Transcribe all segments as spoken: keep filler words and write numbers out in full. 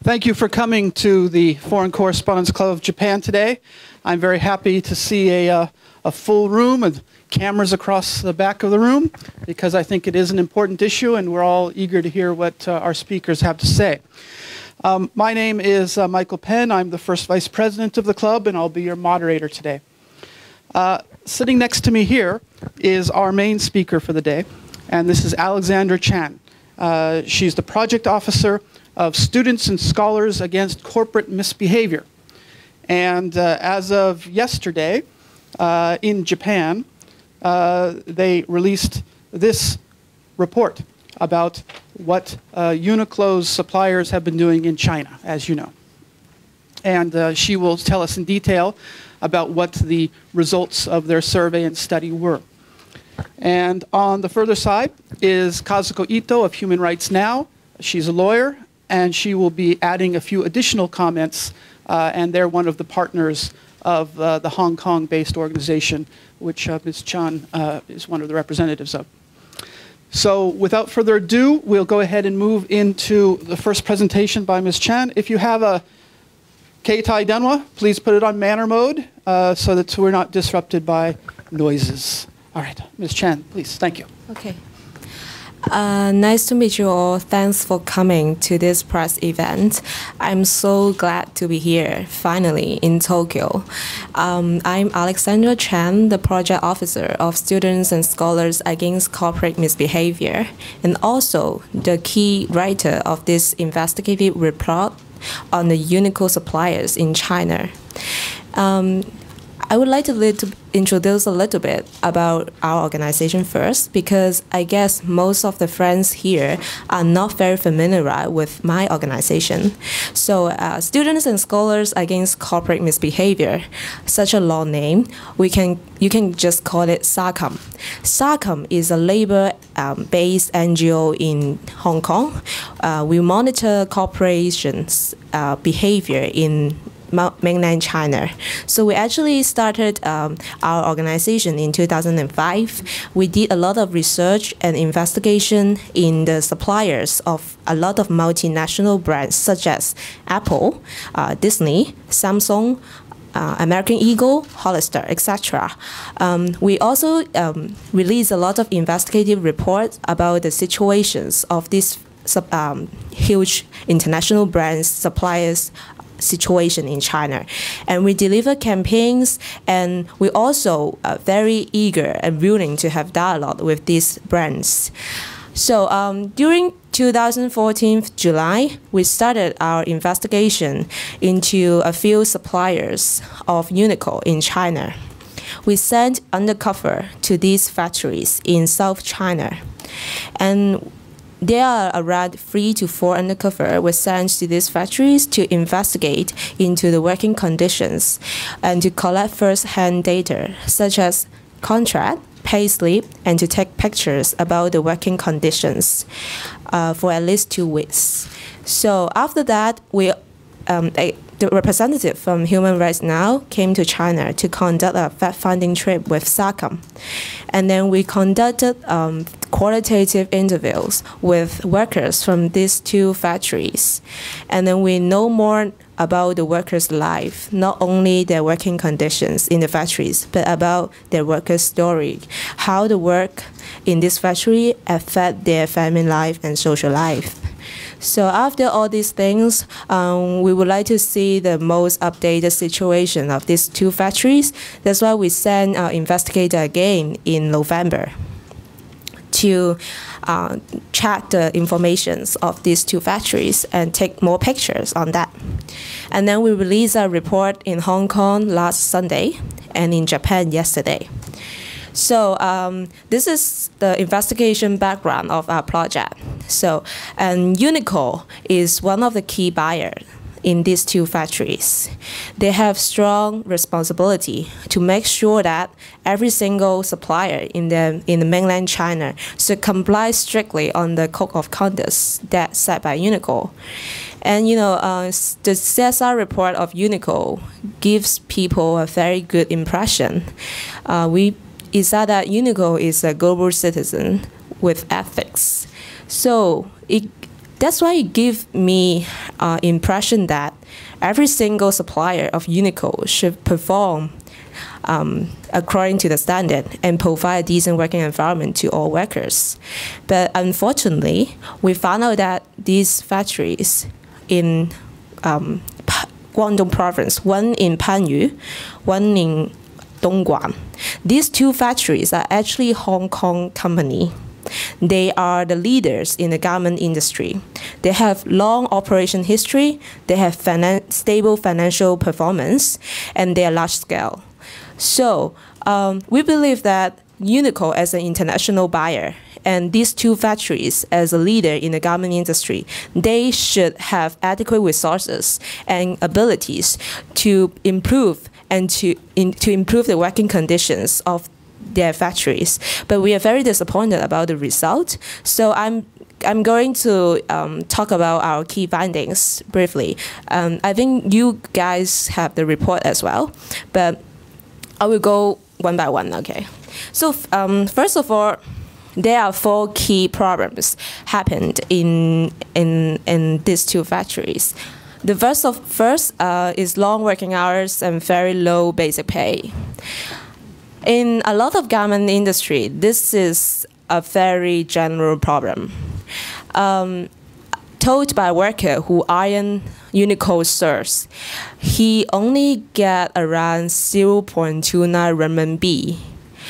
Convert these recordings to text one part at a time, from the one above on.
Thank you for coming to the Foreign Correspondents Club of Japan today. I'm very happy to see a, uh, a full room and cameras across the back of the room because I think it is an important issue and we're all eager to hear what uh, our speakers have to say. Um, my name is uh, Michael Penn. I'm the first vice president of the club and I'll be your moderator today. Uh, sitting next to me here is our main speaker for the day, and this is Alexandra Chan. Uh, she's the project officer of Students and Scholars Against Corporate Misbehavior. And uh, as of yesterday, uh, in Japan, uh, they released this report about what uh, UNIQLO's suppliers have been doing in China, as you know. And uh, she will tell us in detail about what the results of their survey and study were. And on the further side is Kazuko Ito of Human Rights Now. She's a lawyer, and she will be adding a few additional comments, uh, and they're one of the partners of uh, the Hong Kong-based organization, which uh, Miz Chan uh, is one of the representatives of. So without further ado, we'll go ahead and move into the first presentation by Miz Chan. If you have a Keitai Denwa, please put it on manner mode uh, so that we're not disrupted by noises. All right, Miz Chan, please. Thank you. Okay. Uh, nice to meet you all. Thanks for coming to this press event. I'm so glad to be here, finally, in Tokyo. Um, I'm Alexandra Chan, the project officer of Students and Scholars Against Corporate Misbehavior, and also the key writer of this investigative report on the UNIQLO suppliers in China. Um, I would like to little, introduce a little bit about our organization first, because I guess most of the friends here are not very familiar with my organization. So uh, Students and Scholars Against Corporate Misbehavior, such a long name, we can, you can just call it SACOM. SACOM is a labor-based um, N G O in Hong Kong. Uh, we monitor corporations' uh, behavior in mainland China. So we actually started um, our organization in two thousand five. We did a lot of research and investigation in the suppliers of a lot of multinational brands such as Apple, uh, Disney, Samsung, Uh, American Eagle, Hollister, et cetera. Um, we also um, released a lot of investigative reports about the situations of these um, huge international brands, suppliers, situation in China. And we deliver campaigns, and we also are very eager and willing to have dialogue with these brands. So um, during two thousand fourteen, July, we started our investigation into a few suppliers of UNIQLO in China. We sent undercover to these factories in South China. And there are around three to four undercover were sent to these factories to investigate into the working conditions and to collect first-hand data, such as contract, pay slip, and to take pictures about the working conditions uh, for at least two weeks. So after that, we um, a, the representative from Human Rights Now came to China to conduct a fact-finding trip with SACOM. And then we conducted um, qualitative interviews with workers from these two factories. And then we know more about the workers' life, not only their working conditions in the factories, but about their workers' story, how the work in this factory affect their family life and social life. So after all these things, um, we would like to see the most updated situation of these two factories. That's why we sent our investigator again in November to uh, check the informations of these two factories and take more pictures on that. And then we released a report in Hong Kong last Sunday and in Japan yesterday. So um, this is the investigation background of our project. So, and UNIQLO is one of the key buyers in these two factories. They have strong responsibility to make sure that every single supplier in the in the mainland China should comply strictly on the code of conduct that set by UNIQLO. And you know, uh, the C S R report of UNIQLO gives people a very good impression. Uh, we is that, that UNIQLO is a global citizen with ethics. So it that's why it gives me uh, impression that every single supplier of UNIQLO should perform um, according to the standard and provide a decent working environment to all workers. But unfortunately, we found out that these factories in um, Guangdong province, one in Panyu, one in Dongguan, these two factories are actually Hong Kong company. They are the leaders in the garment industry. They have long operation history, they have finan stable financial performance, and they are large scale. So um, we believe that UNIQLO as an international buyer and these two factories as a leader in the garment industry, they should have adequate resources and abilities to improve and to, in, to improve the working conditions of their factories. But we are very disappointed about the result. So I'm I'm going to um, talk about our key findings briefly. Um, I think you guys have the report as well, but I will go one by one, okay? So um, first of all, there are four key problems happened in, in, in these two factories. The first, of, first uh, is long working hours and very low basic pay. In a lot of garment industry, this is a very general problem. Um, told by a worker who iron UNIQLO shirts, he only get around zero point two nine renminbi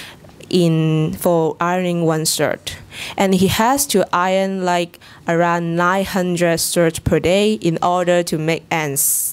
in for ironing one shirt, and he has to iron like around nine hundred shirts per day in order to make ends.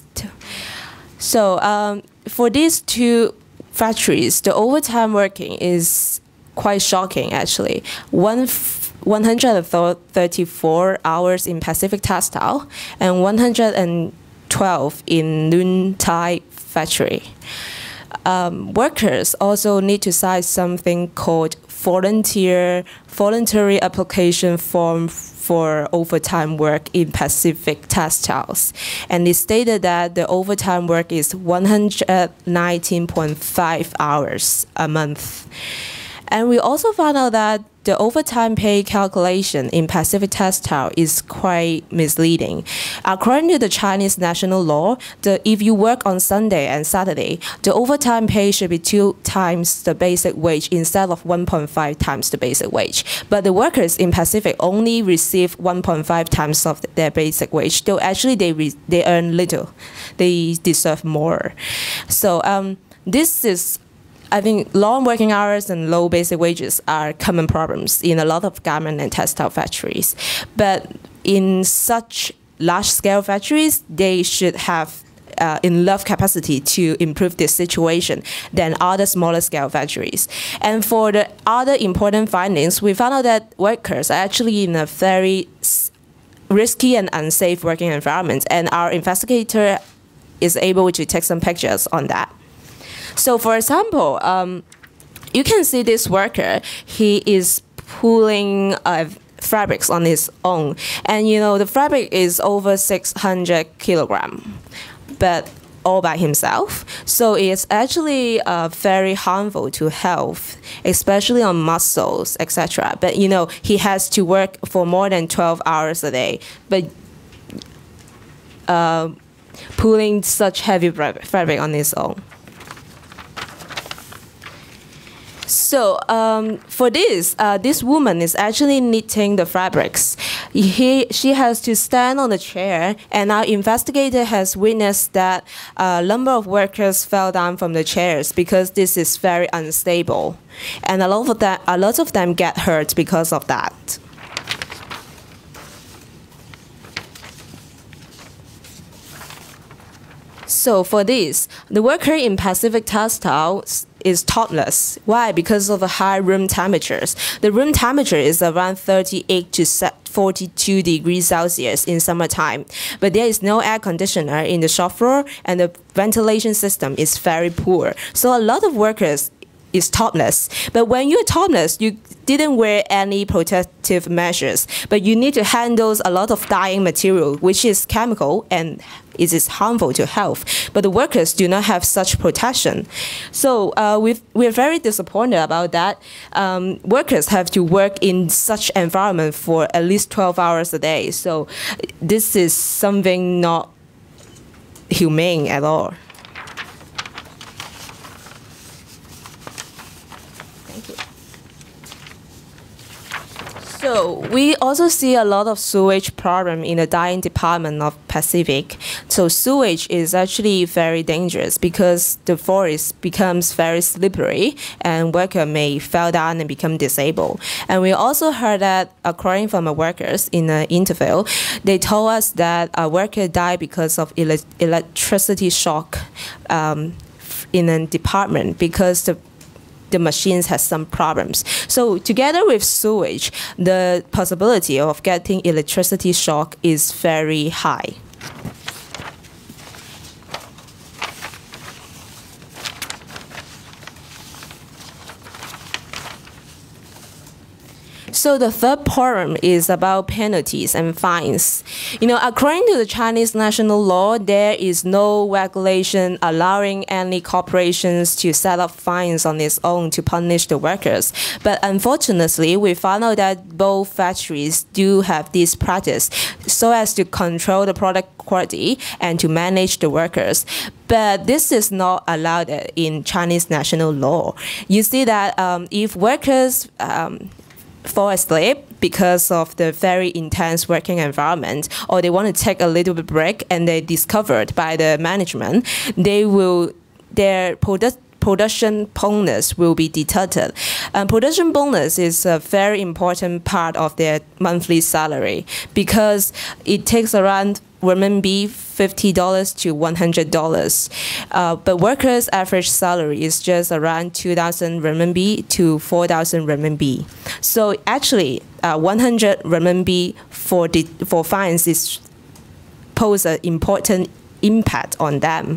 So um, for these two factories, the overtime working is quite shocking actually. One one hundred thirty-four hours in Pacific Textile and one hundred twelve in Lun Tai factory. Um, workers also need to sign something called volunteer voluntary application form for overtime work in Pacific Textiles, and it stated that the overtime work is one hundred nineteen point five hours a month. And we also found out that the overtime pay calculation in Pacific Textile is quite misleading. According to the Chinese national law, the, if you work on Sunday and Saturday, the overtime pay should be two times the basic wage instead of one point five times the basic wage. But the workers in Pacific only receive one point five times of their basic wage, though actually they, re they earn little. They deserve more. So um, this is I think long working hours and low basic wages are common problems in a lot of garment and textile factories. But in such large-scale factories, they should have uh, enough capacity to improve this situation than other smaller-scale factories. And for the other important findings, we found out that workers are actually in a very risky and unsafe working environment, and our investigator is able to take some pictures on that. So for example, um, you can see this worker, he is pulling uh, fabrics on his own. And you know, the fabric is over six hundred kilograms, but all by himself. So it's actually uh, very harmful to health, especially on muscles, et cetera. But you know, he has to work for more than twelve hours a day. But uh, pulling such heavy fabric on his own. So um, for this, uh, this woman is actually knitting the fabrics. He, she has to stand on the chair, and our investigator has witnessed that a number of workers fell down from the chairs because this is very unstable, and a lot of that, a lot of them get hurt because of that. So for this, the worker in Pacific Textile is topless. Why? Because of the high room temperatures. The room temperature is around thirty-eight to forty-two degrees Celsius in summertime, but there is no air conditioner in the shop floor, and the ventilation system is very poor. So a lot of workers is topless. But when you're topless, you didn't wear any protective measures, but you need to handle a lot of dyeing material, which is chemical and it is harmful to health. But the workers do not have such protection. So uh, we've, we're very disappointed about that. Um, workers have to work in such environment for at least twelve hours a day. So this is something not humane at all. So we also see a lot of sewage problem in the dyeing department of Pacific. So sewage is actually very dangerous because the forest becomes very slippery and worker may fall down and become disabled. And we also heard that, according from the workers in an interview, they told us that a worker died because of ele electricity shock um, in a department because the the machines has some problems. So together with sewage, the possibility of getting electricity shock is very high. So the third problem is about penalties and fines. You know, according to the Chinese national law, there is no regulation allowing any corporations to set up fines on its own to punish the workers. But unfortunately, we found out that both factories do have this practice so as to control the product quality and to manage the workers. But this is not allowed in Chinese national law. You see that um, if workers um, fall asleep because of the very intense working environment, or they want to take a little bit break and they're discovered by the management, they will, their product production bonus will be deducted. And production bonus is a very important part of their monthly salary because it takes around renminbi fifty dollars to one hundred dollars. Uh, but workers' average salary is just around two thousand renminbi to four thousand renminbi. So actually, uh, one hundred renminbi for, the, for fines is pose an important impact on them.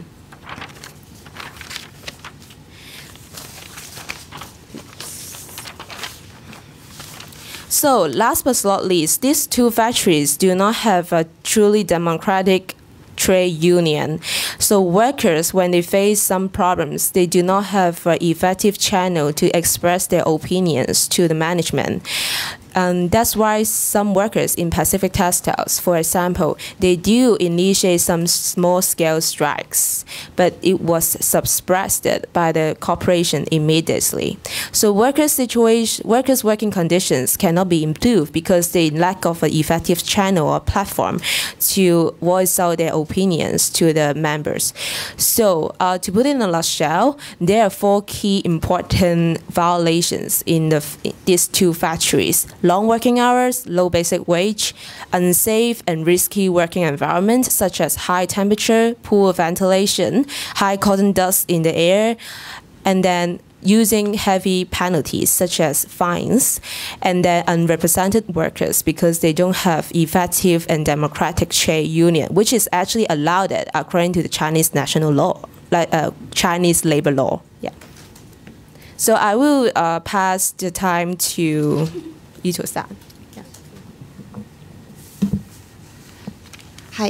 So last but not least, these two factories do not have a truly democratic trade union. So workers, when they face some problems, they do not have an effective channel to express their opinions to the management. Um, that's why some workers in Pacific Textiles, for example, they do initiate some small-scale strikes, but it was suppressed by the corporation immediately. So workers' situation, workers' working conditions cannot be improved because they lack of an effective channel or platform to voice out their opinions to the members. So uh, to put it in a nutshell, there are four key important violations in, the, in these two factories: long working hours, low basic wage, unsafe and risky working environment such as high temperature, poor ventilation, high cotton dust in the air, and then using heavy penalties such as fines, and then unrepresented workers because they don't have effective and democratic trade union, which is actually allowed according to the Chinese national law, like uh, Chinese labor law. Yeah. So I will uh, pass the time to Ito-san. Yeah. Hi.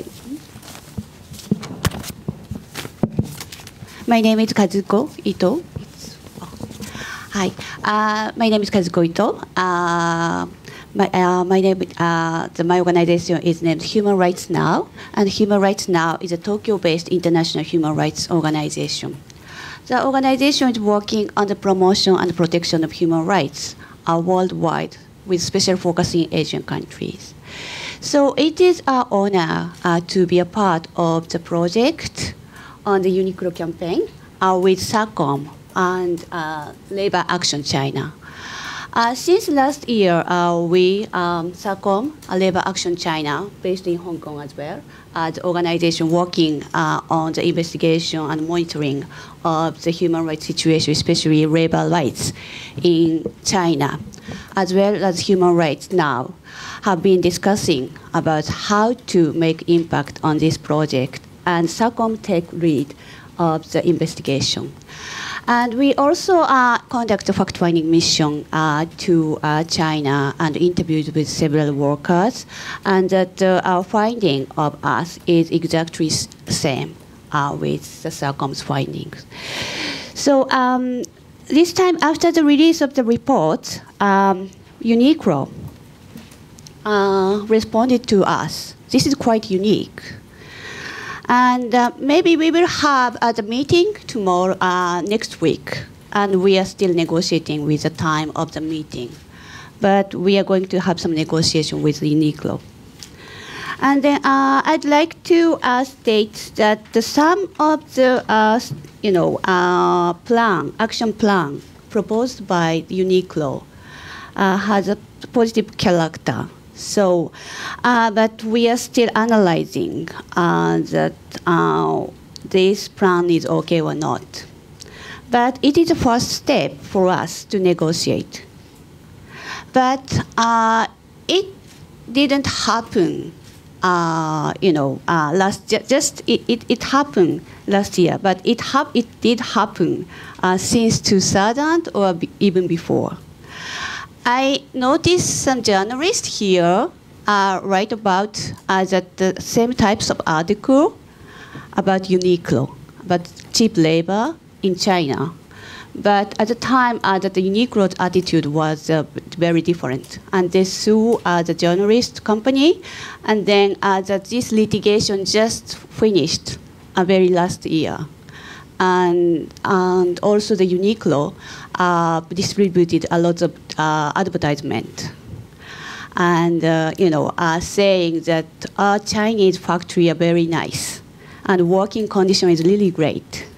My name is Kazuko Ito. Hi. Uh, my name is Kazuko Ito. Uh, my, uh, my name, uh, the, my organization is named Human Rights Now, and Human Rights Now is a Tokyo-based international human rights organization. The organization is working on the promotion and protection of human rights uh, worldwide, with special focus in Asian countries. So it is our honor uh, to be a part of the project on the UNIQLO campaign uh, with SACOM and uh, Labor Action China. Uh, since last year, uh, we, um, SACOM, uh, Labor Action China, based in Hong Kong as well, uh, the organization working uh, on the investigation and monitoring of the human rights situation, especially labor rights in China, as well as human rights now, have been discussing about how to make impact on this project, and SACOM take lead of the investigation. And we also uh, conduct a fact-finding mission uh, to uh, China and interviewed with several workers, and that uh, our finding of us is exactly the same uh, with the SACOM's findings. So um, this time, after the release of the report, um, UNIQLO uh, responded to us. This is quite unique. And uh, maybe we will have uh, the meeting tomorrow, uh, next week. And we are still negotiating with the time of the meeting. But we are going to have some negotiation with UNIQLO. And then uh, I'd like to uh, state that the sum of the uh, you know, uh, plan, action plan proposed by UNIQLO uh, has a positive character. So, uh, but we are still analyzing uh, that uh, this plan is okay or not. But it is a first step for us to negotiate. But uh, it didn't happen, uh, you know, uh, last just it, it, it happened last year. But it hap it did happen uh, since two thousand or b even before. I noticed some journalists here uh, write about uh, that the same types of article about UNIQLO, about cheap labor in China. But at the time, uh, that the UNIQLO's attitude was uh, very different. And they sued uh, the journalist company, and then uh, that this litigation just finished uh, very last year. And, and also the UNIQLO uh, distributed a lot of uh, advertisement. And, uh, you know, uh, saying that our Chinese factory are very nice, and working condition is really great.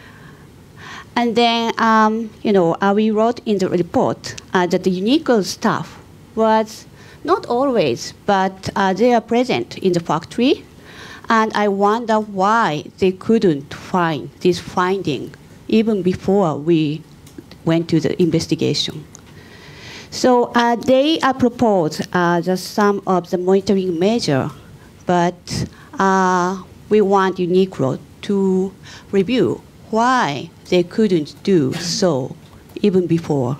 And then, um, you know, uh, we wrote in the report uh, that the UNIQLO staff was not always, but uh, they are present in the factory. And I wonder why they couldn't find this finding even before we went to the investigation. So uh, they uh, proposed uh, the some of the monitoring measure, but uh, we want UNIQLO to review why they couldn't do so even before.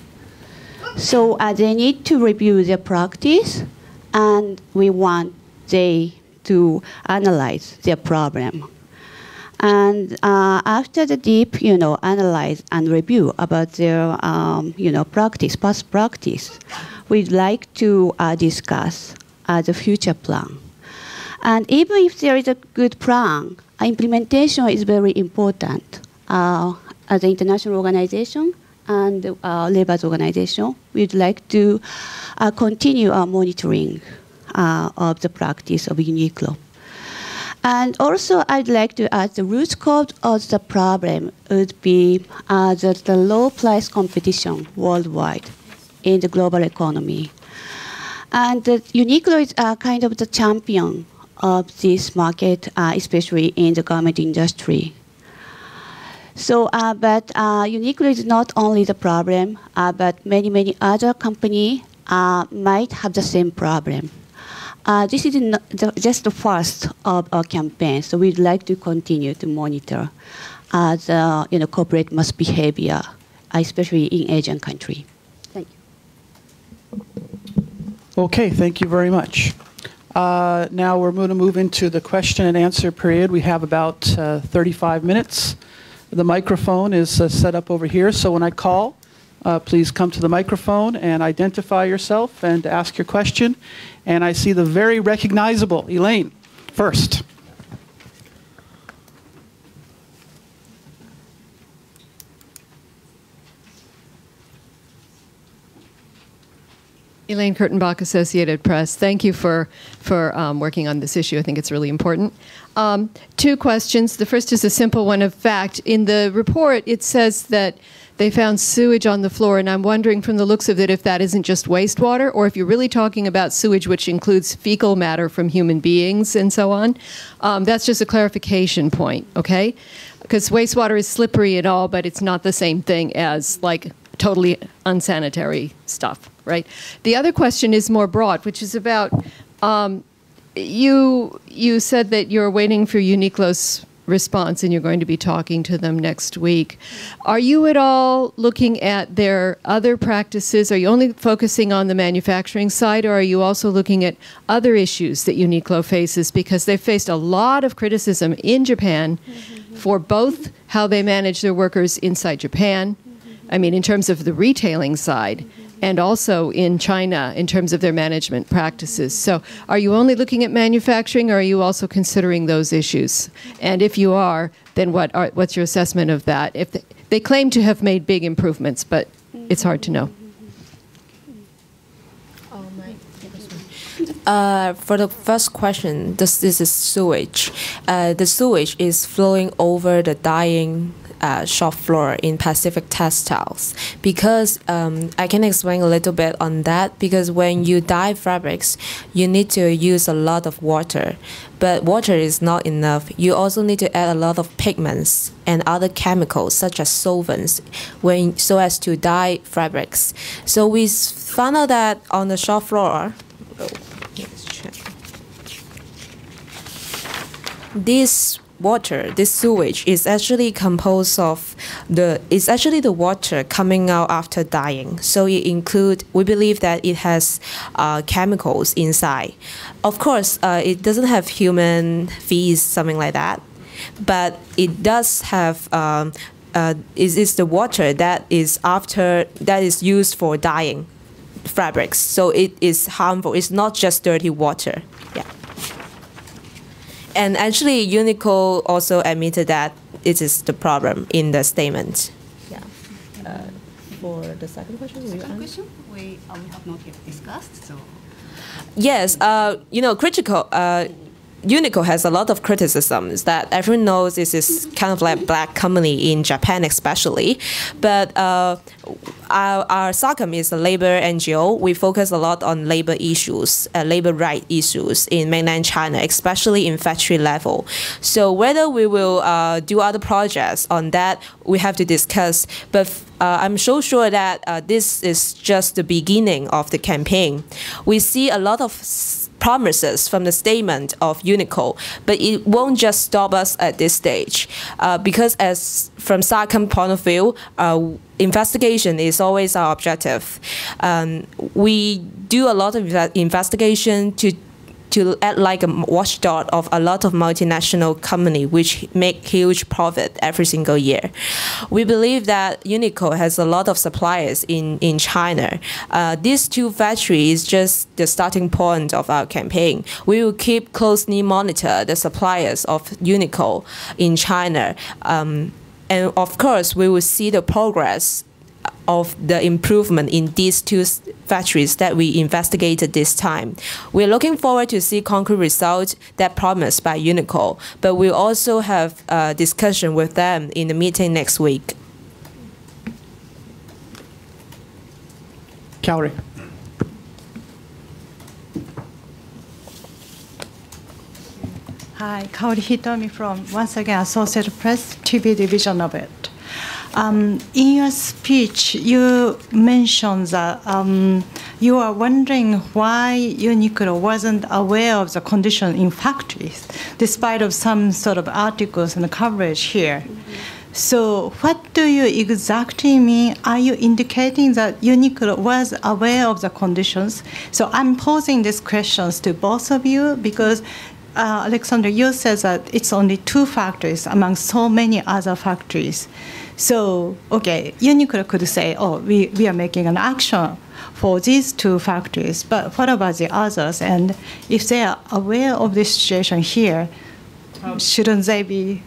So uh, they need to review their practice, and we want they to analyze their problem. And uh, after the deep, you know, analyze and review about their, um, you know, practice, past practice, we'd like to uh, discuss uh, the future plan. And even if there is a good plan, implementation is very important. Uh, as an international organization and uh, labor organization, we'd like to uh, continue our monitoring Uh, of the practice of UNIQLO. And also, I'd like to add the root cause of the problem would be uh, the, the low price competition worldwide in the global economy. And uh, UNIQLO is uh, kind of the champion of this market, uh, especially in the garment industry. So, uh, but uh, UNIQLO is not only the problem, uh, but many, many other companies uh, might have the same problem. Uh, this is not the, just the first of our campaign, so we'd like to continue to monitor uh, the you know, corporate misbehavior, especially in Asian countries. Thank you. Okay, thank you very much. Uh, now we're going to move into the question and answer period. We have about uh, thirty-five minutes. The microphone is uh, set up over here, so when I call, Uh, please come to the microphone and identify yourself and ask your question. And I see the very recognizable Elaine first. Elaine Kurtenbach, Associated Press. Thank you for, for um, working on this issue. I think it's really important. Um, two questions. The first is a simple one of fact. In the report, it says that they found sewage on the floor, and I'm wondering from the looks of it if that isn't just wastewater, or if you're really talking about sewage which includes fecal matter from human beings and so on. Um, that's just a clarification point, okay? Because wastewater is slippery and all, but it's not the same thing as, like, totally unsanitary stuff, right? The other question is more broad, which is about, um, you, you said that you're waiting for UNIQLO's response, and you're going to be talking to them next week. Are you at all looking at their other practices? Are you only focusing on the manufacturing side, or are you also looking at other issues that UNIQLO faces? Because they've faced a lot of criticism in Japan mm-hmm. for both how they manage their workers inside Japan, mm-hmm. I mean, in terms of the retailing side, mm-hmm. and also in China in terms of their management practices. So are you only looking at manufacturing, or are you also considering those issues? And if you are, then what are, what's your assessment of that? If they, they claim to have made big improvements, but it's hard to know. Uh, for the first question, this, this is sewage. Uh, the sewage is flowing over the dyeing uh, shop floor in Pacific Textiles. Because um, I can explain a little bit on that, because when you dye fabrics, you need to use a lot of water. But water is not enough. You also need to add a lot of pigments and other chemicals such as solvents when, so as to dye fabrics. So we found out that on the shop floor, oh, let's check. This water, this sewage, is actually composed of the, it's actually the water coming out after dyeing. So it include, we believe that it has uh, chemicals inside. Of course, uh, it doesn't have human feces, something like that, but it does have, um, uh, is, is the water that is after, that is used for dyeing fabrics. So it is harmful. It's not just dirty water. Yeah. And actually, UNIQLO also admitted that it is the problem in the statement. Yeah. Uh, for the second question, will you second question, we, uh, we have not yet discussed. So. Yes. Uh, you know, critical. Uh, UNIQLO has a lot of criticisms that everyone knows this is kind of like a black company in Japan especially. But uh, our, our SACOM is a labor N G O. We focus a lot on labor issues, uh, labor right issues in mainland China, especially in factory level. So whether we will uh, do other projects on that, we have to discuss. But uh, I'm so sure that uh, this is just the beginning of the campaign. We see a lot of promises from the statement of UNIQLO, but it won't just stop us at this stage, uh, because as from SACOM point of view, uh, investigation is always our objective. Um, we do a lot of investigation to to act like a watchdog of a lot of multinational companies which make huge profit every single year. We believe that UNIQLO has a lot of suppliers in, in China. Uh, these two factories is just the starting point of our campaign. We will keep closely monitor the suppliers of UNIQLO in China. Um, and of course, we will see the progress of the improvement in these two factories that we investigated this time. We're looking forward to see concrete results that promised by UNIQLO, but we'll also have a discussion with them in the meeting next week. Kaori. Hi, Kaori Hitomi from, once again, Associated Press, T V division of it. Um, in your speech, you mentioned that um, you are wondering why UNIQLO wasn't aware of the condition in factories, despite of some sort of articles and coverage here. Mm-hmm. So what do you exactly mean? Are you indicating that UNIQLO was aware of the conditions? So I'm posing these questions to both of you because uh, Alexandra, you said that it's only two factories among so many other factories. So, okay, UNIQLO could say, oh, we, we are making an action for these two factories, but what about the others? And if they are aware of this situation here, um, shouldn't they be?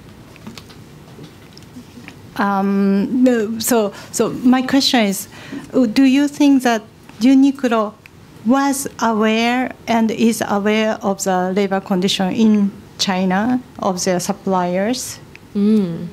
Um, no, so, so my question is, do you think that UNIQLO was aware and is aware of the labor condition in China of their suppliers? Mm.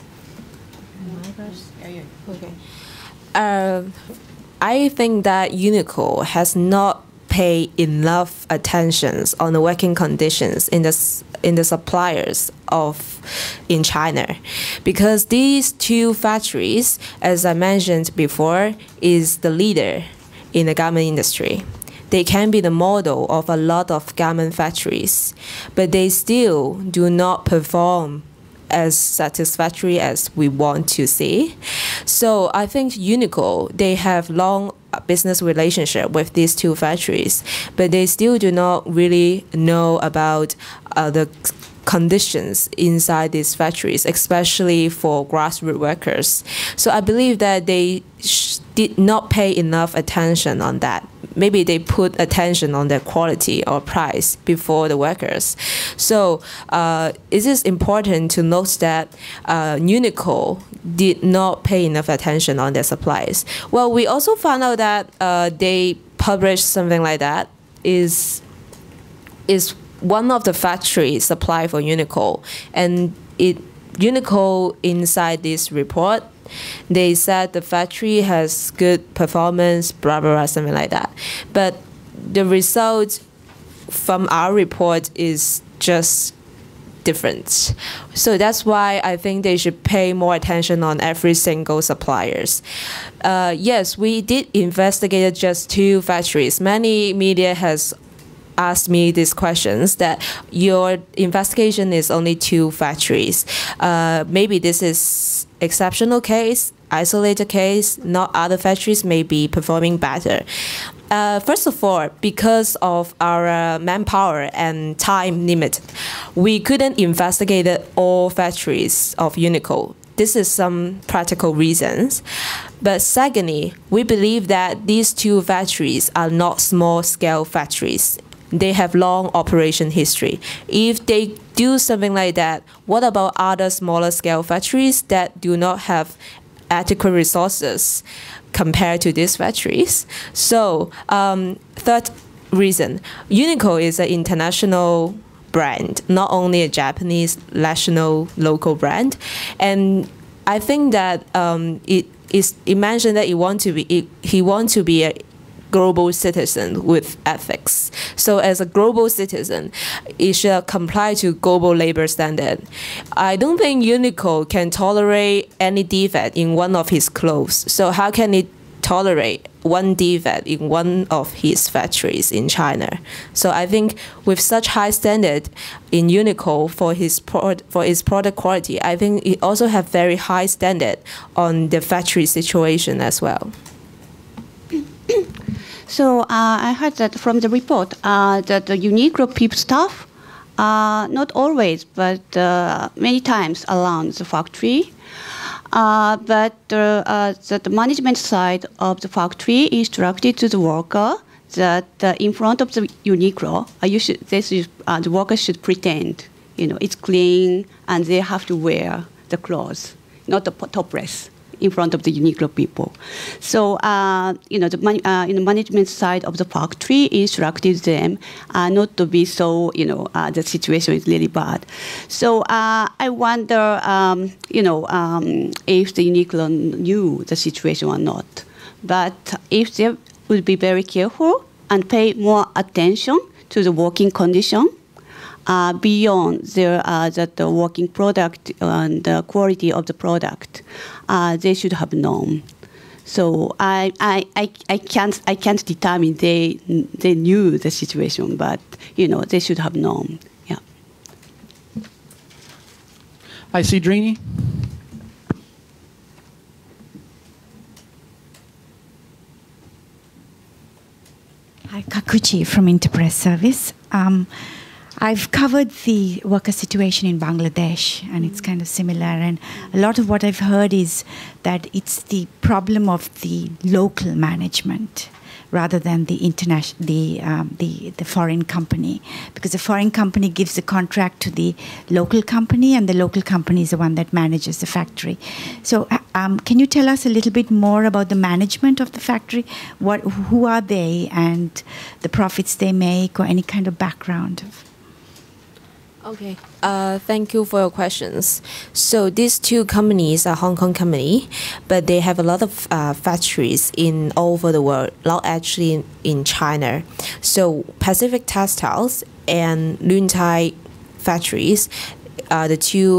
Okay. Uh, I think that UNIQLO has not paid enough attention on the working conditions in the in the suppliers of in China, because these two factories, as I mentioned before, is the leader in the garment industry. They can be the model of a lot of garment factories, but they still do not perform as satisfactory as we want to see. So I think UNIQLO, they have long business relationship with these two factories, but they still do not really know about uh, the conditions inside these factories, especially for grassroots workers. So I believe that they sh did not pay enough attention on that. Maybe they put attention on their quality or price before the workers. So uh, it is important to note that uh, UNIQLO did not pay enough attention on their supplies. Well, we also found out that uh, they published something like that is is one of the factory supply for UNIQLO, and it UNIQLO inside this report, they said the factory has good performance, blah blah blah, something like that. But the result from our report is just different. So that's why I think they should pay more attention on every single suppliers. Uh, yes, we did investigate just two factories. Many media has asked me these questions that your investigation is only two factories. Uh, maybe this is exceptional case, isolated case, not other factories may be performing better. Uh, first of all, because of our uh, manpower and time limit, we couldn't investigate all factories of UNIQLO. This is some practical reasons. But secondly, we believe that these two factories are not small-scale factories. They have long operation history. If they do something like that, what about other smaller scale factories that do not have adequate resources compared to these factories? So um, third reason, UNIQLO is an international brand, not only a Japanese national local brand. And I think that um, it is it mentioned that it want to be it, he wants to be a global citizen with ethics. So as a global citizen, it should comply to global labor standard. I don't think UNIQLO can tolerate any defect in one of his clothes. So how can it tolerate one defect in one of his factories in China? So I think with such high standard in UNIQLO for his pro for its product quality, I think it also have very high standard on the factory situation as well. So uh, I heard that from the report uh, that the UNIQLO people staff, uh, not always, but uh, many times around the factory. Uh, but uh, uh, that the management side of the factory instructed to the worker that uh, in front of the UNIQLO, uh, you should, they should, uh, the workers should pretend, you know, it's clean, and they have to wear the clothes, not the topless, in front of the UNIQLO people. So, uh, you know, the man, uh, in the management side of the factory instructed them uh, not to be so, you know, uh, the situation is really bad. So uh, I wonder, um, you know, um, if the UNIQLO knew the situation or not. But if they would be very careful and pay more attention to the working condition, Uh, beyond their, uh, that the working product and the quality of the product, uh, they should have known. So I, I, I, I can't, I can't determine they, they knew the situation, but you know they should have known. Yeah. I see Drini. Hi, Kakuchi from Enterprise Service. Um, I've covered the worker situation in Bangladesh, and it's kind of similar. And a lot of what I've heard is that it's the problem of the local management rather than the international, the, um, the the foreign company, because the foreign company gives the contract to the local company, and the local company is the one that manages the factory. So, um, can you tell us a little bit more about the management of the factory? What, who are they, and the profits they make, or any kind of background? Okay, uh, thank you for your questions. So these two companies are Hong Kong company, but they have a lot of uh, factories in all over the world, not actually in, in China. So Pacific Textiles and Lun Tai factories are the two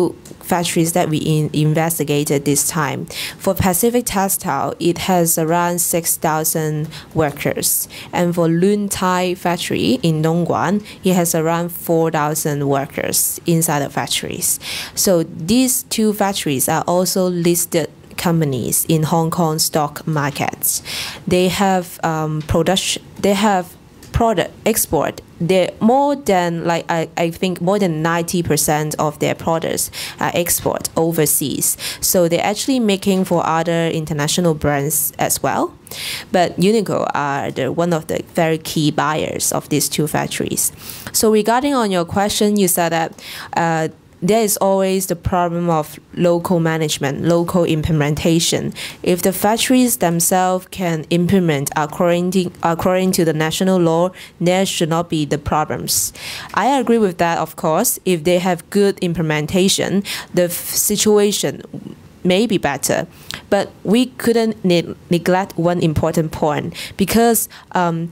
factories that we in investigated this time. For Pacific Textile, it has around six thousand workers. And for Lun Tai factory in Dongguan, it has around four thousand workers inside the factories. So these two factories are also listed companies in Hong Kong stock markets. They have um, production, they have product export. They're more than like I, I think more than ninety percent of their products are export overseas. So they're actually making for other international brands as well. But UNIQLO are the one of the very key buyers of these two factories. So regarding on your question, you said that uh, there is always the problem of local management, local implementation. If the factories themselves can implement according to, according to the national law, there should not be the problems. I agree with that, of course. If they have good implementation, the situation may be better. But we couldn't ne neglect one important point, because um,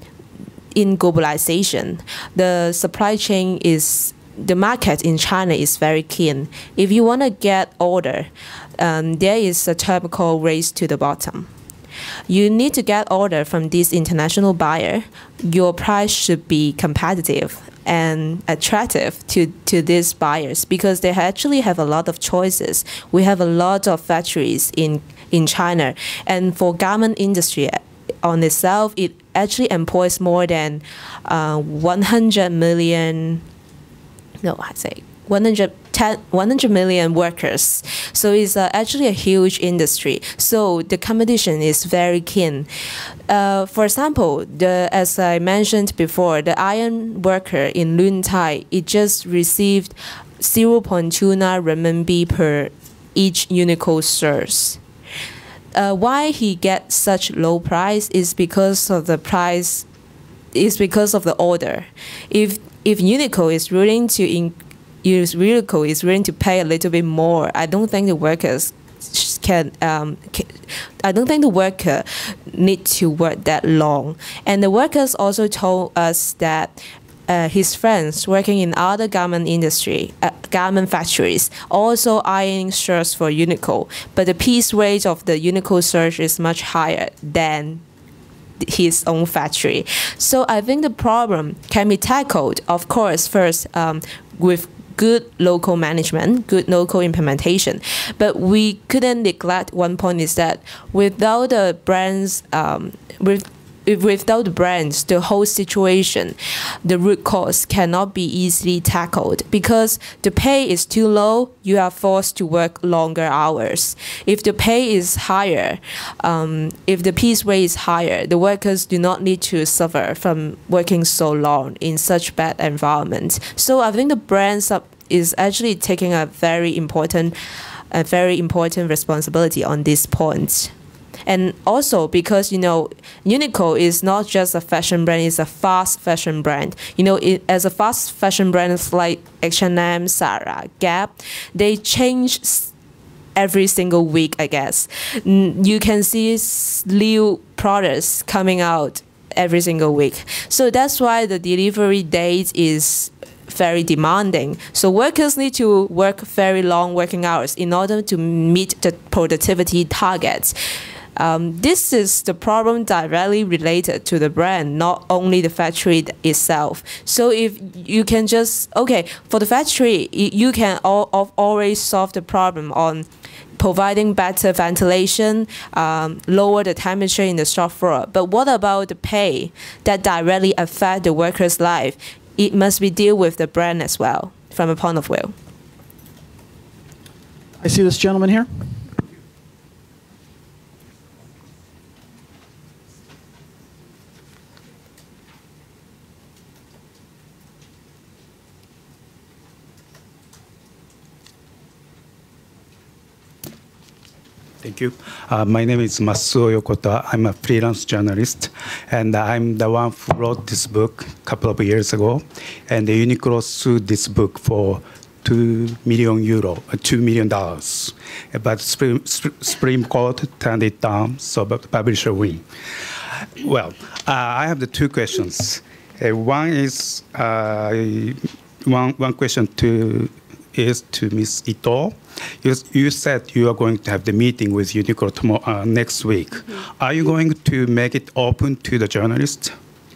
in globalization, the supply chain is the market in China is very keen. If you want to get order, um, there is a term called race to the bottom. You need to get order from this international buyer. Your price should be competitive and attractive to, to these buyers, because they actually have a lot of choices. We have a lot of factories in, in China. And for garment industry on itself, it actually employs more than uh, one hundred million No, I say one hundred ten, one hundred million workers. So it's uh, actually a huge industry. So the competition is very keen. Uh, for example, the as I mentioned before, the iron worker in Lun Tai, it just received zero point two nine renminbi per each UNIQLO source. Uh, why he gets such low price is because of the price. Is because of the order. If if UNIQLO is willing to in, use UNIQLO is willing to pay a little bit more, I don't think the workers can. Um, can I don't think the worker need to work that long. And the workers also told us that uh, his friends working in other garment industry, uh, garment factories, also ironing shirts for UNIQLO, but the piece rate of the UNIQLO shirt is much higher than his own factory. So I think the problem can be tackled, of course, first um, with good local management, good local implementation. But we couldn't neglect one point is that without the brands, um, with If without the brands, the whole situation, the root cause cannot be easily tackled, because the pay is too low, you are forced to work longer hours. If the pay is higher, um, if the piece rate is higher, the workers do not need to suffer from working so long in such bad environment. So I think the brands is actually taking a very important, a very important responsibility on this point. And also because, you know, UNIQLO is not just a fashion brand, it's a fast fashion brand. You know, it, as a fast fashion brand, it's like H and M, Zara, Gap, they change every single week, I guess. You can see new products coming out every single week. So that's why the delivery date is very demanding. So workers need to work very long working hours in order to meet the productivity targets. Um, this is the problem directly related to the brand, not only the factory itself. So if you can just, okay, for the factory, you can all, always solve the problem on providing better ventilation, um, lower the temperature in the shop floor. But what about the pay that directly affect the worker's life? It must be dealt with the brand as well, from a point of view. I see this gentleman here. Thank you. Uh, my name is Masuo Yokota. I'm a freelance journalist, and I'm the one who wrote this book a couple of years ago. And the UNIQLO sued this book for two million euro, uh, two million dollars. But Supreme, Supreme Court turned it down, so the publisher win. Well, uh, I have the two questions. Uh, one is uh, one one question to is to Miz Ito. You, you said you are going to have the meeting with UNIQLO tomorrow, uh, next week. Mm-hmm. Are you going to make it open to the journalists?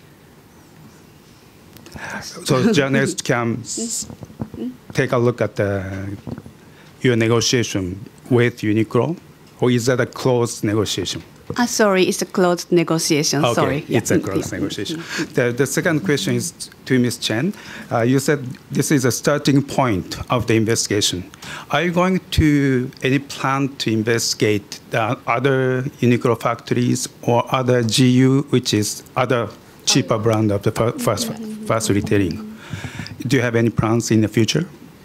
So journalists can take a look at the, your negotiation with UNIQLO, or is that a closed negotiation? Uh, sorry, it's a closed negotiation. Okay, sorry. it's yeah. a closed negotiation. The, the second question is to Miz Chen. Uh, you said this is a starting point of the investigation. Are you going to any plan to investigate the other UNIQLO factories or other G U, which is other cheaper brand of the fast, fast retailing? Do you have any plans in the future?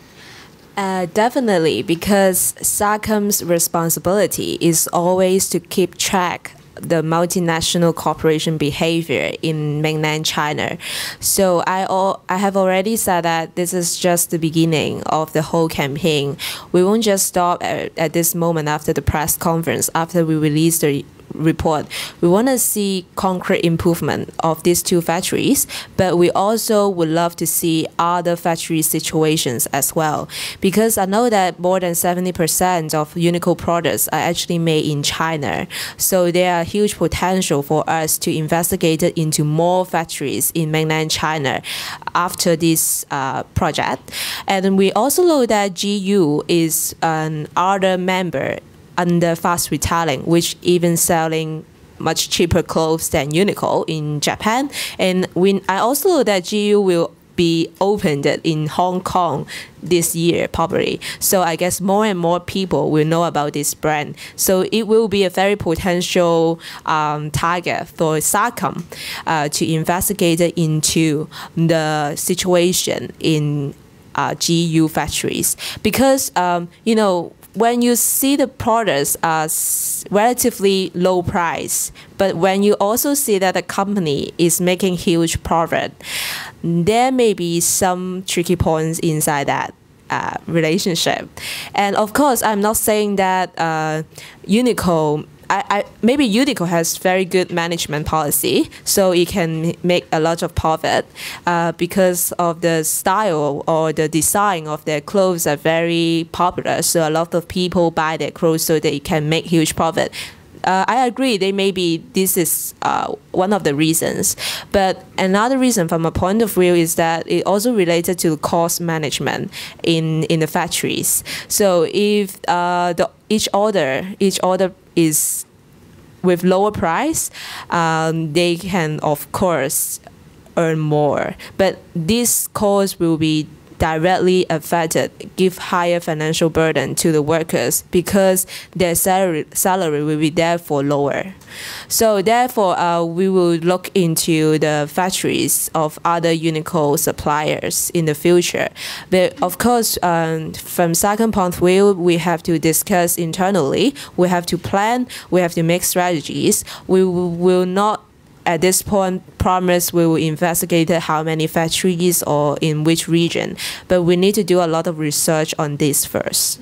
Uh, definitely, because SACOM's responsibility is always to keep track the multinational corporation behavior in mainland China. So I all, I have already said that this is just the beginning of the whole campaign. We won't just stop at, at this moment after the press conference, after we release the report. We want to see concrete improvement of these two factories, but we also would love to see other factory situations as well, because I know that more than seventy percent of UNIQLO products are actually made in China. So there are huge potential for us to investigate into more factories in mainland China after this uh, project. And we also know that G U is an other member under fast retailing, which even selling much cheaper clothes than UNIQLO in Japan. And we, I also know that G U will be opened in Hong Kong this year, probably. So I guess more and more people will know about this brand. So it will be a very potential um, target for SACOM uh, to investigate into the situation in uh, G U factories. Because, um, you know, when you see the products as relatively low price, but when you also see that the company is making huge profit, there may be some tricky points inside that uh, relationship. And of course, I'm not saying that uh, UNIQLO, I, I, maybe UNIQLO has very good management policy, so it can make a lot of profit uh, because of the style or the design of their clothes are very popular. So a lot of people buy their clothes so they can make huge profit. Uh, I agree, they maybe this is uh, one of the reasons. But another reason from a point of view is that it also related to cost management in, in the factories. So if uh, the, each order, each order is with lower price, um, they can of course earn more. But this cost will be directly affected, give higher financial burden to the workers because their salary salary will be therefore lower. So therefore, uh, we will look into the factories of other UNIQLO suppliers in the future. But of course, um, from SACOM point of view, we have to discuss internally. We have to plan. We have to make strategies. We will not at this point promise we will investigate how many factories or in which region, but we need to do a lot of research on this first.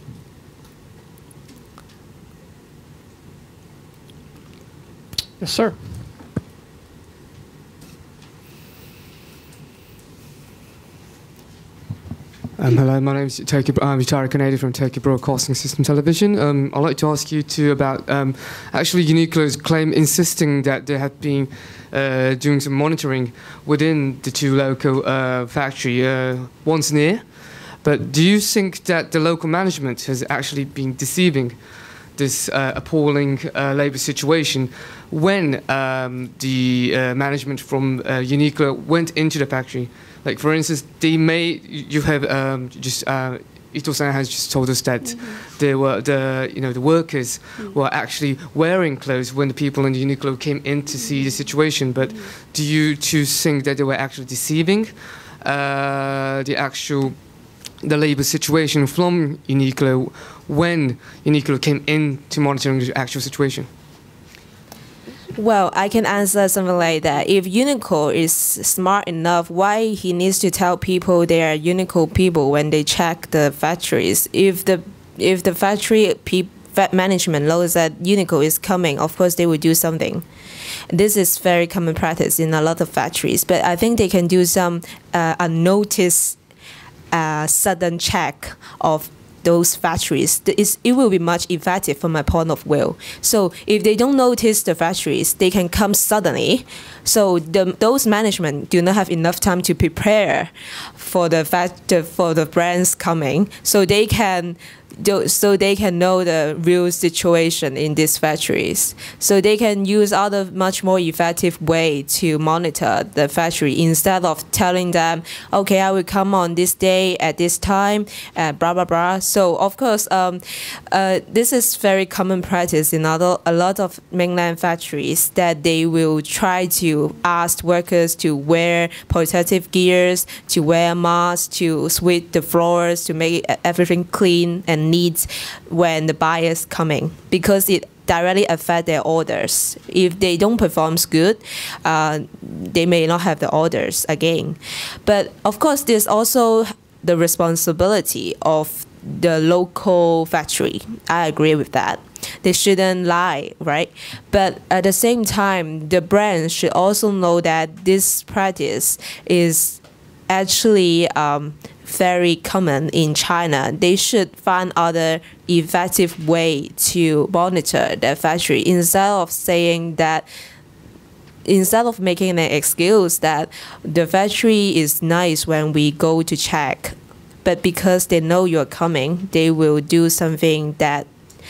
Yes, sir. Um, hello, my name is Tokyo, I'm Vitara Kaneda from Tokyo Broadcasting System Television. Um, I'd like to ask you too about um, actually UNIQLO's claim insisting that they have been uh, doing some monitoring within the two local uh, factory, uh, one's near. But do you think that the local management has actually been deceiving this uh, appalling uh, labour situation when um, the uh, management from uh, UNIQLO went into the factory? Like, for instance, they may, you have um, just, uh, Ito-san has just told us that mm-hmm. they were the, you know, the workers mm-hmm. were actually wearing clothes when the people in UNIQLO came in to see the situation. But mm-hmm. do you two think that they were actually deceiving uh, the actual, the labour situation from UNIQLO when UNIQLO came in to monitoring the actual situation? Well, I can answer something like that. If UNIQLO is smart enough, why he needs to tell people they are UNIQLO people when they check the factories? If the if the factory pe management knows that UNIQLO is coming, of course they will do something. This is very common practice in a lot of factories, but I think they can do some uh, unnoticed a sudden check of those factories, it will be much effective from my point of view. So if they don't notice the factories, they can come suddenly. So the, those management do not have enough time to prepare for the fact for the brands coming. So they can. So they can know the real situation in these factories. So they can use other much more effective way to monitor the factory instead of telling them, okay, I will come on this day at this time, uh, blah, blah, blah. So of course, um, uh, this is very common practice in other, a lot of mainland factories that they will try to ask workers to wear protective gears, to wear masks, to sweep the floors, to make everything clean and needs when the buyers coming, because it directly affect their orders. If they don't perform good, uh, they may not have the orders again. But of course, there's also the responsibility of the local factory. I agree with that. They shouldn't lie, right? But at the same time, the brands should also know that this practice is actually um, very common in China. They should find other effective way to monitor their factory instead of saying that, instead of making an excuse that the factory is nice when we go to check, but because they know you're coming, they will do something that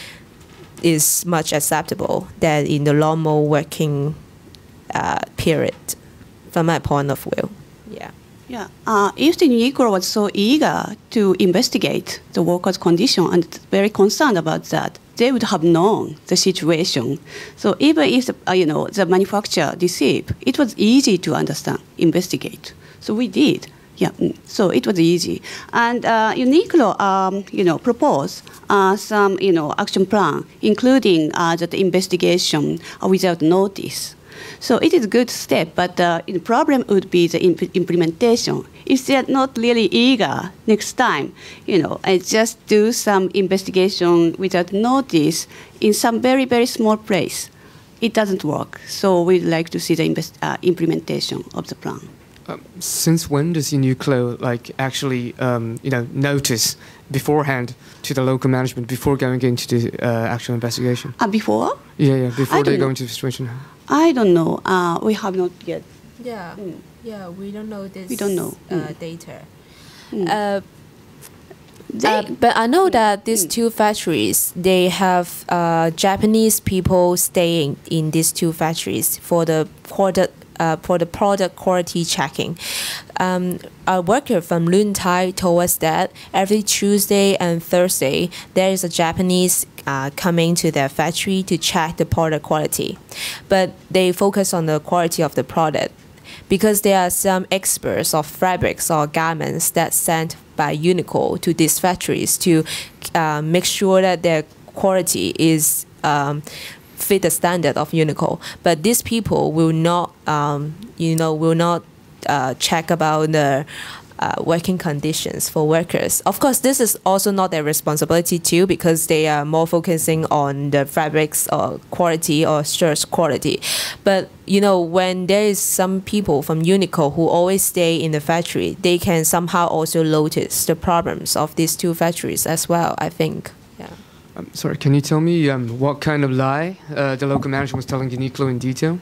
is much acceptable than in the normal working uh, period, from my point of view. Yeah. Yeah, uh, if the UNIQLO was so eager to investigate the workers' condition and very concerned about that, they would have known the situation. So even if the, uh, you know, the manufacturer deceived, it was easy to understand, investigate. So we did. Yeah, so it was easy. And uh, UNIQLO, um, you know, proposed uh, some, you know, action plan, including uh, the investigation uh, without notice. So it is a good step, but uh, the problem would be the imp implementation. If they are not really eager next time, you know, and just do some investigation without notice in some very, very small place, it doesn't work. So we'd like to see the invest uh, implementation of the plan. Um, since when does UNIQLO like actually um, you know notice beforehand to the local management before going into the uh, actual investigation? Uh, before? Yeah, yeah. Before they know. go into the situation. I don't know. Uh, we have not yet. Yeah, mm. yeah. We don't know this. We don't know uh, mm. data. Mm. Uh, they, uh, but I know that these mm. two factories, they have uh, Japanese people staying in these two factories for the product. Uh, for the product quality checking. Um, a worker from Lun Tai told us that every Tuesday and Thursday, there is a Japanese uh, coming to their factory to check the product quality. But they focus on the quality of the product because there are some experts of fabrics or garments that sent by UNIQLO to these factories to uh, make sure that their quality is um, fit the standard of UNIQLO, but these people will not, um, you know, will not uh, check about the uh, working conditions for workers. Of course, this is also not their responsibility too, because they are more focusing on the fabrics or quality or shirts quality. But you know, when there is some people from UNIQLO who always stay in the factory, they can somehow also notice the problems of these two factories as well, I think. Yeah. Um, sorry, can you tell me um, what kind of lie uh, the local management was telling UNIQLO in detail?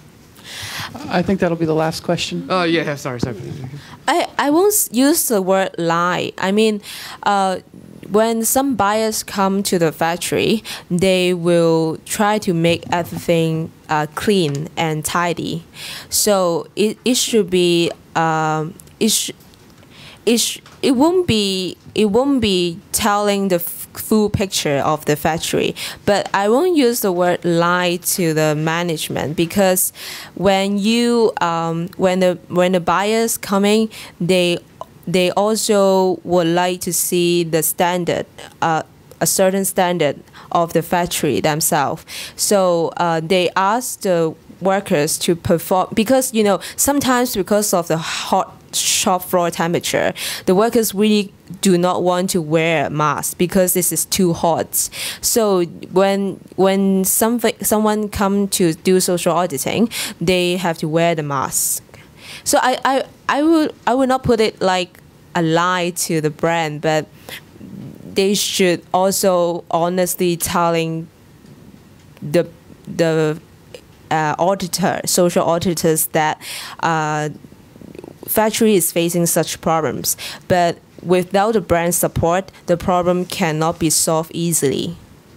I think that'll be the last question. Oh, yeah, sorry, sorry. I, I won't use the word lie. I mean, uh, when some buyers come to the factory, they will try to make everything uh, clean and tidy. So it, it should be, um, it, sh it, sh it, won't be, it won't be telling the full picture of the factory, but I won't use the word lie to the management, because when you um, when the when the buyers coming, they they also would like to see the standard, uh, a certain standard of the factory themselves. So uh, they ask the workers to perform, because you know sometimes because of the hot shop floor temperature, the workers really do not want to wear a mask because this is too hot. So when when something someone come to do social auditing, they have to wear the mask. So I I, I would I would not put it like aligned to the brand, but they should also honestly telling the the uh, auditor, social auditors, that uh, factory is facing such problems. But without the brand support, the problem cannot be solved easily.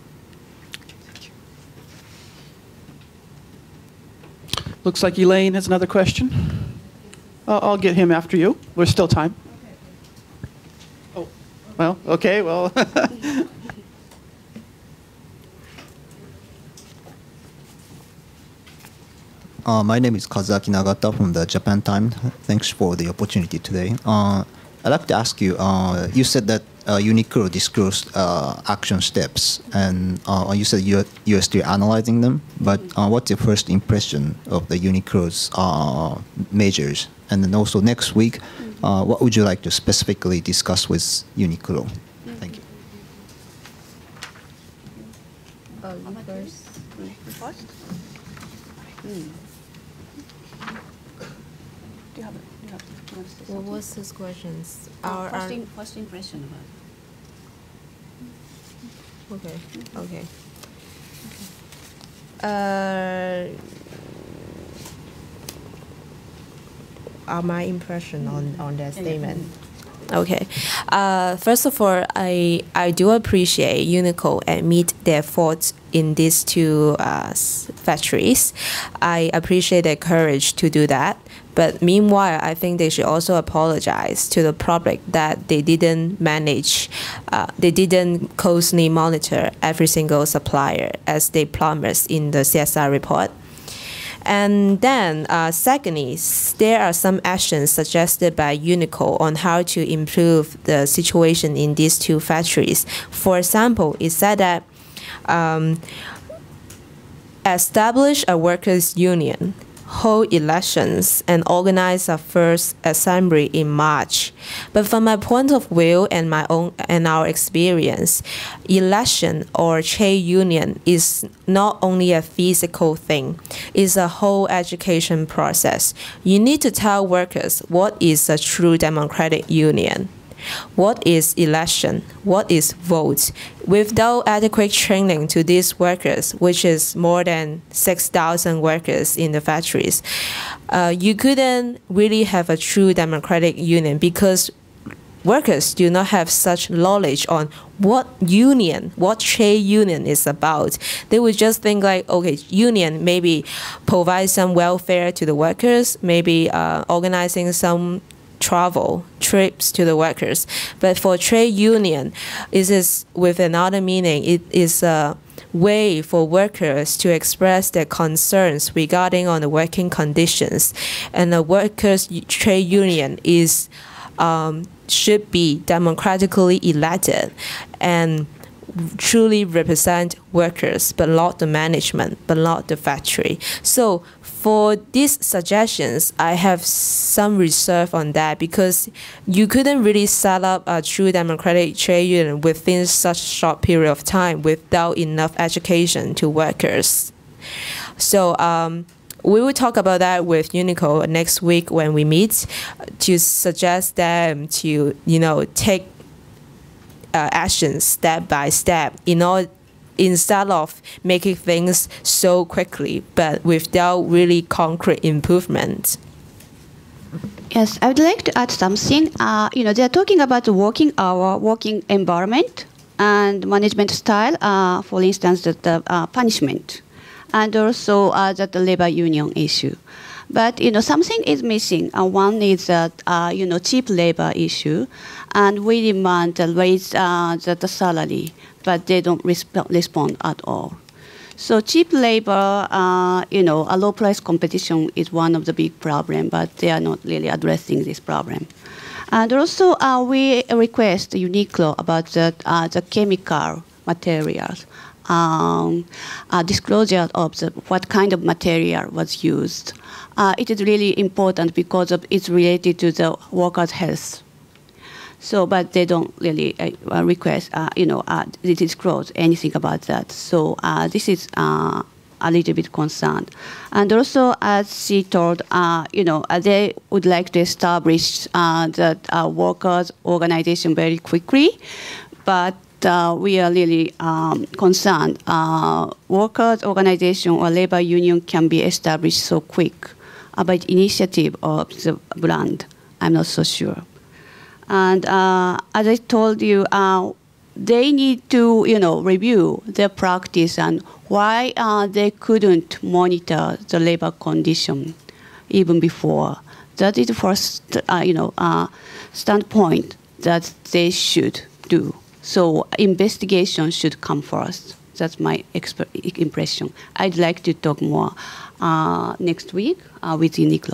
Looks like Elaine has another question. Uh, I'll get him after you. There's still time. Oh, well, okay, well. Uh, my name is Kazuki Nagata from the Japan Times. Thanks for the opportunity today. Uh, I'd like to ask you, uh, you said that uh, UNIQLO disclosed uh, action steps, and uh, you said you're, you're still analyzing them, but uh, what's your first impression of the UNIQLO's uh, measures? And then also next week, uh, what would you like to specifically discuss with UNIQLO? Thank you. Uh, first. First? Mm. Do you have, do you have, do you want to say What something? was his questions? Oh, Our- first, our- in, first impression about Okay. Okay. Uh, uh, my impression on, on that statement. Okay. Uh, first of all, I I do appreciate UNIQLO admit their faults in these two uh, s- factories. I appreciate their courage to do that. But meanwhile, I think they should also apologize to the public that they didn't manage, uh, they didn't closely monitor every single supplier as they promised in the C S R report. And then, uh, secondly, s- there are some actions suggested by UNIQLO on how to improve the situation in these two factories. For example, it said that um, establish a workers' union, hold elections, and organize a first assembly in March. But from my point of view and my own and our experience, election or trade union is not only a physical thing, it's a whole education process. You need to tell workers what is a true democratic union. What is election? What is vote? Without adequate training to these workers, which is more than six thousand workers in the factories, uh, you couldn't really have a true democratic union because workers do not have such knowledge on what union, what trade union is about. They would just think like, okay, union maybe provide some welfare to the workers, maybe uh, organizing some travel trips to the workers. But for trade union, it is with another meaning. It is a way for workers to express their concerns regarding on the working conditions, and the workers trade union is um, should be democratically elected and truly represent workers, but not the management, but not the factory. So for these suggestions, I have some reserve on that because you couldn't really set up a true democratic trade union within such a short period of time without enough education to workers. So um, we will talk about that with UNIQLO next week when we meet to suggest them to, you know, take uh, actions step by step in order instead of making things so quickly, but without really concrete improvement. Yes, I would like to add something. Uh, you know, they are talking about the working hour, working environment, and management style. Uh, for instance, the, the uh, punishment, and also uh, that the labor union issue. But you know, something is missing. Uh, one is that uh, you know, cheap labor issue, and we demand to raise uh, the, the salary, but they don't resp respond at all. So cheap labor, uh, you know, a low price competition is one of the big problems, but they are not really addressing this problem. And also, uh, we request UNIQLO about the, uh, the chemical materials, um, uh, disclosure of the, what kind of material was used. Uh, it is really important because of it's related to the workers' health. So, but they don't really uh, request, uh, you know, uh, disclose anything about that. So uh, this is uh, a little bit concerned. And also, as she told, uh, you know, uh, they would like to establish uh, the uh, workers' organization very quickly, but uh, we are really um, concerned. Uh, workers' organization or labor union can be established so quick. About initiative of the brand, I'm not so sure. And uh, as I told you, uh, they need to, you know, review their practice and why uh, they couldn't monitor the labor condition even before. That is the first, uh, you know, uh, standpoint that they should do. So investigation should come first. That's my impression. I'd like to talk more uh, next week uh, with UNIQLO.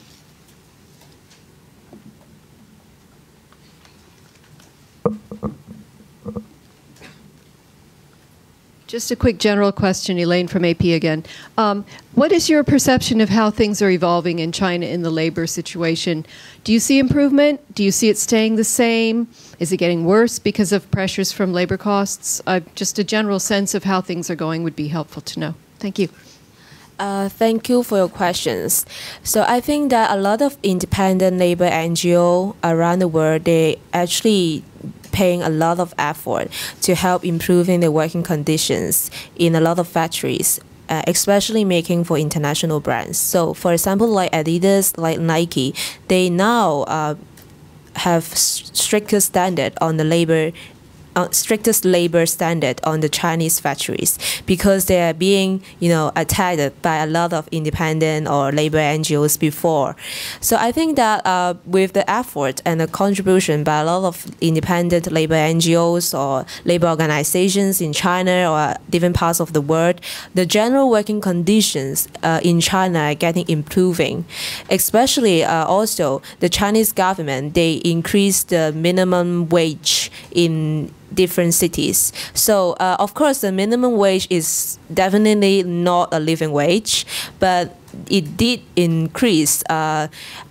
Just a quick general question, Elaine from A P again. Um, what is your perception of how things are evolving in China in the labor situation? Do you see improvement? Do you see it staying the same? Is it getting worse because of pressures from labor costs? Uh, just a general sense of how things are going would be helpful to know. Thank you. Uh, thank you for your questions. So I think that a lot of independent labor N G O around the world, they actually paying a lot of effort to help improving the working conditions in a lot of factories, uh, especially making for international brands. So for example, like Adidas, like Nike, they now uh, have stricter standard on the labor Uh, strictest labor standard on the Chinese factories because they are being, you know, attacked by a lot of independent or labor N G Os before. So I think that uh, with the effort and the contribution by a lot of independent labor N G Os or labor organizations in China or different parts of the world, the general working conditions uh, in China are getting improving. Especially uh, also the Chinese government, they increased the minimum wage in different cities. So uh, of course the minimum wage is definitely not a living wage, but it did increase uh,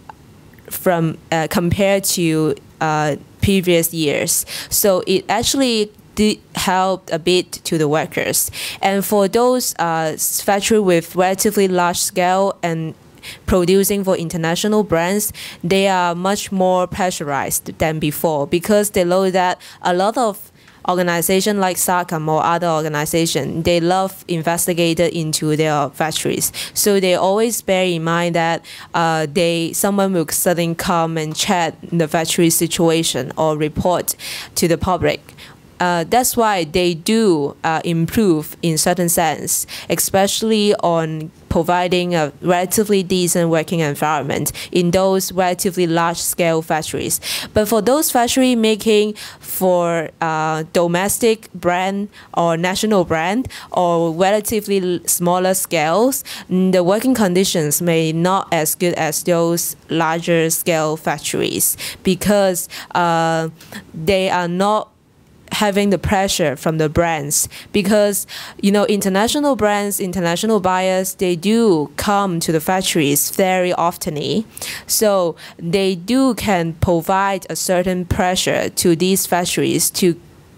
from uh, compared to uh, previous years. So it actually did help a bit to the workers. And for those uh, factories with relatively large scale and producing for international brands, they are much more pressurized than before because they know that a lot of organizations like SACOM or other organizations, they love investigated into their factories. So they always bear in mind that uh, they someone will suddenly come and check the factory situation or report to the public. Uh, that's why they do uh, improve in certain sense, especially on providing a relatively decent working environment in those relatively large-scale factories. But for those factories making for uh, domestic brand or national brand or relatively smaller scales, the working conditions may not as good as those larger scale factories because uh, they are not having the pressure from the brands because, you know, international brands, international buyers, they do come to the factories very often. So they do can provide a certain pressure to these factories to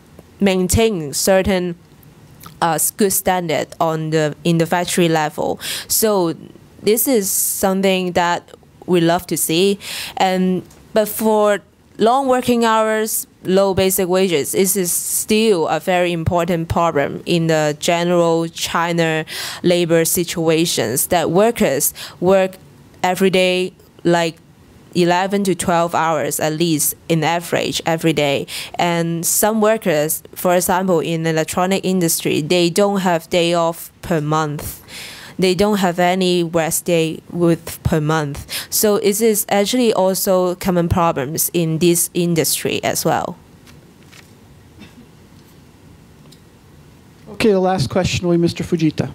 maintain certain uh, good standard on the in the factory level. So this is something that we love to see. And but for long working hours, low basic wages, this is still a very important problem in the general China labor situations, that workers work every day like eleven to twelve hours at least in average every day. And some workers, for example, in the electronic industry, they don't have day off per month. They don't have any rest day with per month. So it is actually also common problems in this industry as well. Okay, the last question will be Mister Fujita.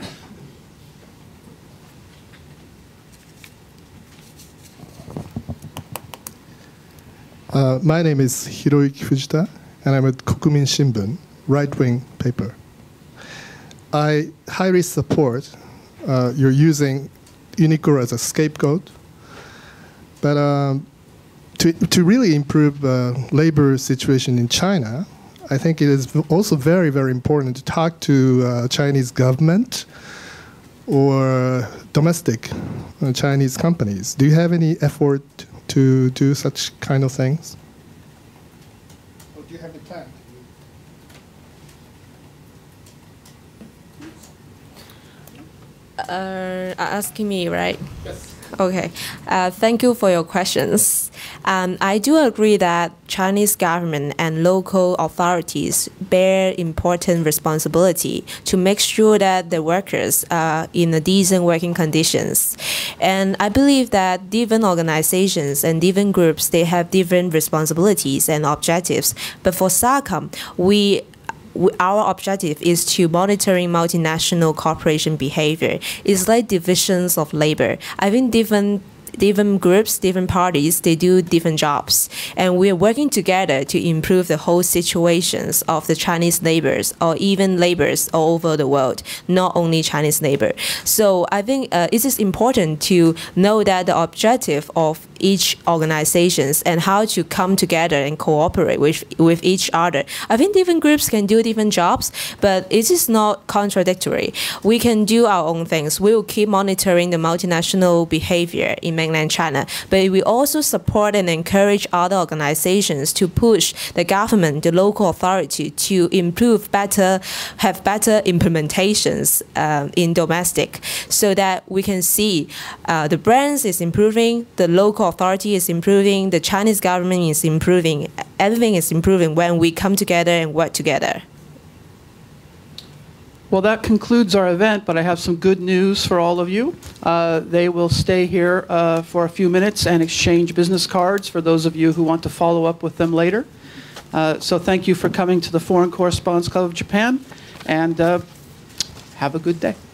Uh, my name is Hiroyuki Fujita, and I'm at Kokumin Shimbun, right-wing paper. I highly support uh, you're using UNIQLO as a scapegoat, but um, to, to really improve uh, labor situation in China, I think it is also very, very important to talk to uh, Chinese government or domestic uh, Chinese companies? Do you have any effort to do such kind of things? Or do you have the plan? Uh, asking me, right? Yes. Okay. Uh, thank you for your questions. Um, I do agree that Chinese government and local authorities bear important responsibility to make sure that the workers are in a decent working conditions. And I believe that different organizations and different groups, they have different responsibilities and objectives. But for SACOM, we our objective is to monitoring multinational corporation behavior. It's like divisions of labor. I think different different groups, different parties, they do different jobs. And we're working together to improve the whole situations of the Chinese laborers or even laborers all over the world, not only Chinese labor. So I think uh, it is important to know that the objective of each organizations and how to come together and cooperate with, with each other. I think different groups can do different jobs, but it is not contradictory. We can do our own things. We will keep monitoring the multinational behavior in mainland China, but we also support and encourage other organizations to push the government, the local authority to improve better, have better implementations uh, in domestic, so that we can see uh, the brands is improving, the local authority is improving, the Chinese government is improving, everything is improving when we come together and work together. Well, that concludes our event, but I have some good news for all of you. Uh, they will stay here uh, for a few minutes and exchange business cards for those of you who want to follow up with them later. Uh, so thank you for coming to the Foreign Correspondents Club of Japan, and uh, have a good day.